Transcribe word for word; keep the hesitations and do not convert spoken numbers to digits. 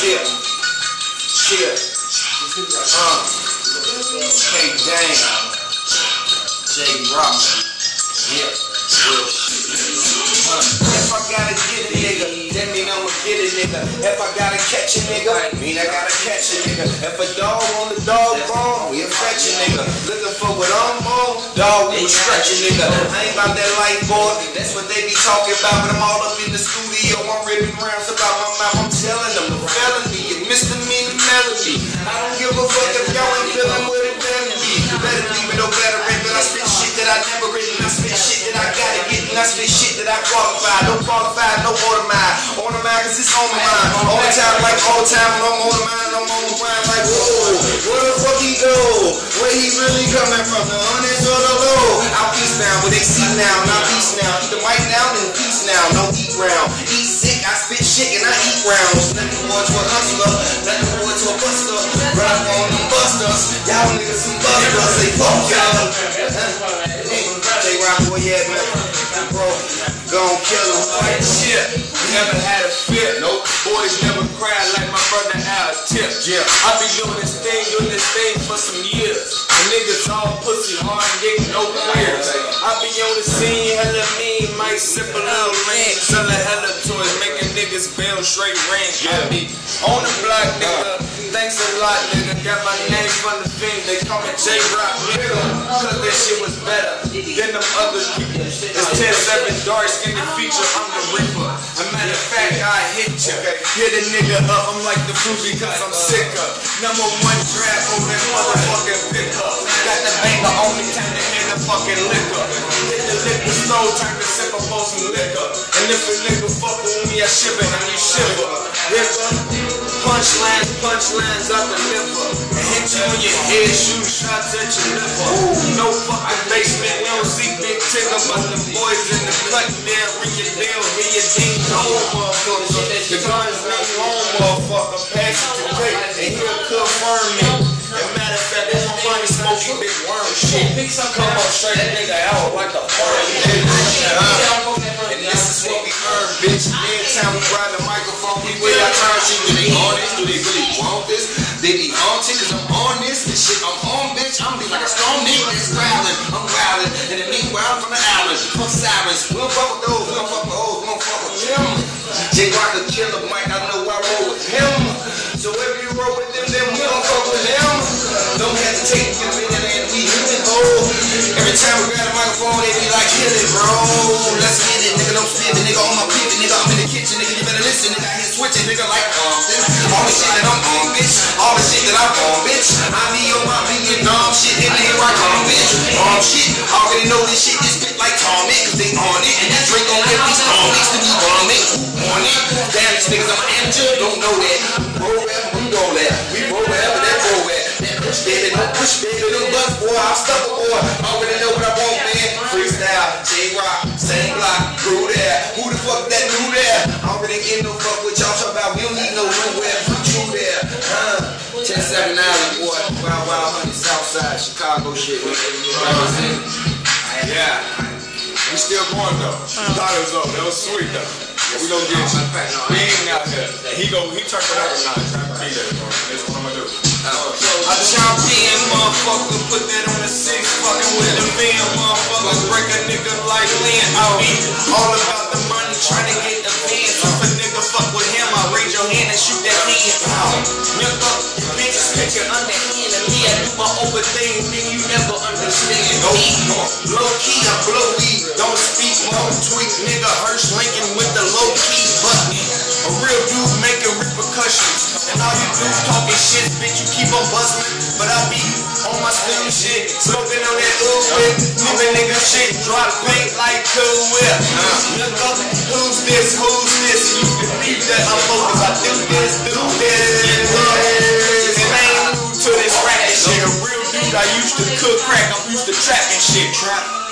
Shit. Shit. Uh. Hey, dang. jrocka. Yeah. Real shit. Uh. If I gotta get a nigga, that mean I'ma get a nigga. If I gotta catch a nigga, mean I gotta catch a nigga. If a dog on the dog bone, we'll fetch a nigga. Looking for what I'm on, dog, we will stretch a nigga. I ain't about that light boy, that's what they be talking about. But I'm all up in the studio, I'm ripping rounds about my mouth. I'm telling them the felony, you misdemeanor melody. I don't give a fuck if y'all ain't feeling what it better be. Better leave it no better rap, but I spit shit that I never written. I spit shit that I gotta get, and I spit shit that I qualify. Don't qualify, no order mine. On the mind, cause it's on my mind. All the time, like all the time, when I'm on the mind, I'm on the grind, like, whoa, where the fuck he go? Where he really coming from? The hundreds or the low? I'm eastbound, but they see now, not peace now. Eat the mic now, then peace now. No eat round. Eat sick, I spit shit, and I eat rounds. Nothing more to a hustler, nothing more to a buster. Run up on them busters. Y'all niggas some busters. Say fuck y'all. jrocka, where you at, man? Bro, gon' kill him. Like shit. Never had a fit. Nope. Boys never cried like my brother Al Tip. Yeah. I been doing this thing, doing this thing for some years. And niggas all pussy hard and getting no queers. I be on the scene, hella mean, might sip a little lean, selling hella toys, making niggas bail straight ring. I be on the block, nigga. Thanks a lot, nigga. Got my name from the fiend. They call me jrocka, nigga. Cause that shit was better than them other people. It's ten seven dark skinny feature. I'm the reaper. A matter of fact, I hit ya. Hit a nigga up. I'm like the fruit because I'm sicker. Number one trap on that motherfucking pickup. Got the banger only time to hit the fucking liquor. Hit the liquor store, time to sip up on some liquor. And if a nigga fuck with me, I ship it and you shiver. Hipper. Punchlines, punchlines out the liver. And hit you in your head, shoot shots at your liver. No fucking basement, we don't see big ticker, but the boys in the cut there, ring your bell, hear your ding dong, motherfucker. The guns ain't home, motherfucker. Pass it to Ray, and he'll confirm me. And matter of fact, this one funny smoky big worm shit. Come up straight nigga out like a worm. And this is what we earn, bitch. Every time we ride the microphone, we will I turn shit. Do they on this? Do they really want this? They be on it cause I'm on this. This shit I'm on, bitch. I'm be like a strong nigga that's growling. I'm growling. And the meanwhile, I'm from the island. Fuck sirens. We don't fuck with those. We don't fuck with hoes. We don't fuck with him. jrocka killer Mike. I know I roll with him. So if you roll with them, then we don't fuck with him. Don't hesitate. Get a minute and we hit it, oh. Every time we grab the microphone, they be like, kill it, bro. Let's get it, nigga. Don't spit it, nigga. On my pivot, nigga. I'm in the kitchen, nigga. You better listen, nigga. I hit switching, nigga, like Compton. All the shit that I'm on, bitch. All the shit that I'm on, bitch. I be on my vegan dumb shit, and here I come, bitch. Dumb shit. Already know this shit is spit like Tommy, cause they on it. And this drink on get these homies to be on it. On it. Damn, these niggas, I'm an amateur. Don't know that. Roll wherever we roll at. We roll wherever that roll at. That push baby, no push baby, no bus boy. I'm stuck boy. Already know what I want, man. Freestyle, jrocka, same block, crew there. Who the fuck that knew there? Already get no fuck with y'all talking about. We don't need no nowhere. True there. Huh? ten seven Island, boy. Wild, wild, honey, Southside, Chicago shit. Yeah. We still going though. Thought it was over. That was sweet though. Yeah, we gonna get you. We ain't out there. He go, he turned it up a notch. Trying to be there, bro. That's what I'm gonna do. I chop in, motherfucker, put that on the six, fucking with the van, motherfucker, break a nigga like Lynn. I be all about the money, trying to get the van. So if a nigga fuck with him, I raise your hand and shoot that hand out. Nigga, bitches put your underhand and me, I do my over thing, nigga, you never understand me. Low key, I blow weed, don't speak, more tweak, nigga, Hirsch Lincoln with the low key button. A real dude making repercussions, and all you dudes talking shit, bitch, you keep on buzzing, but I be on my spinning shit, smoking on that ooh whip, living nigga shit, drop paint like Cool Whip. Look up, who's this, who's this, and you can leave that I'm focused, I do this, do this, and I ain't new to this rap shit, a real dude, I used to cook crack, I'm used to trapping shit, trap.